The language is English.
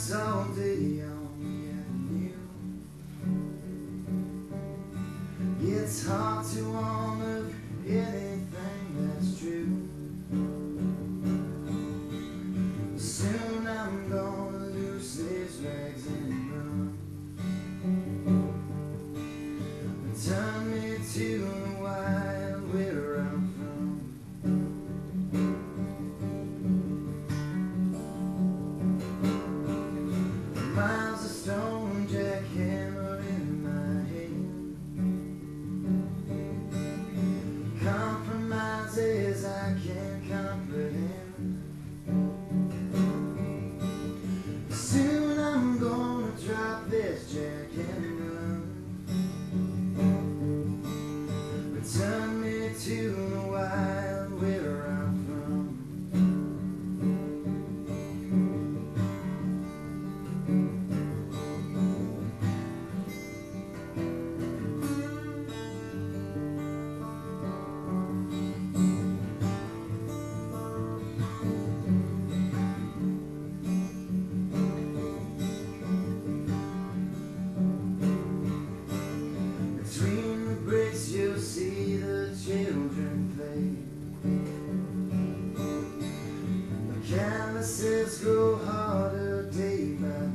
lights all day on the avenue. It's hard to warm up anything that's true. Soon I'm gonna lose these rags and run. Turn me to the wild where I'm from. Miles of stone jackhammer in my hand. Compromises I can't comprehend. Soon I'm gonna drop this jack and run. Return me to the wild where I'm from. Between the bricks you'll see the children play. The canvases grow harder day by